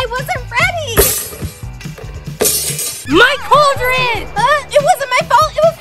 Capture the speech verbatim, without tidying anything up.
I wasn't ready! My cauldron! Uh, it wasn't my fault, it was